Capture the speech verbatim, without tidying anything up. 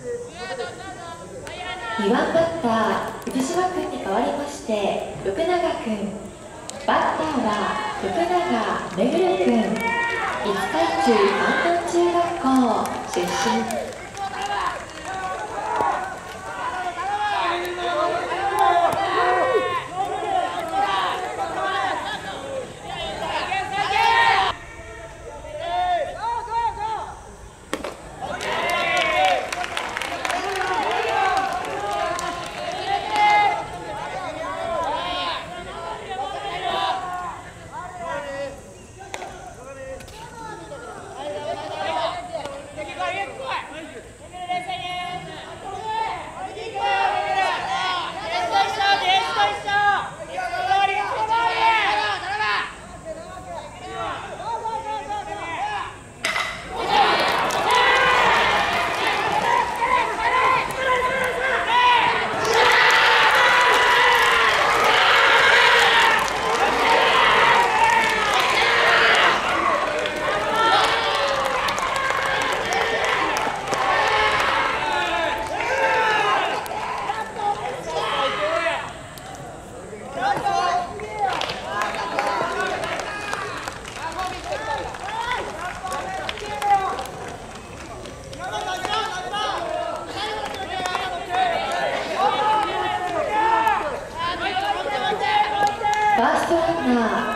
にばんバッター藤島君に代わりまして福永君、バッターは福永めぐる君、五日市中関東中学校出身。ファーストランナー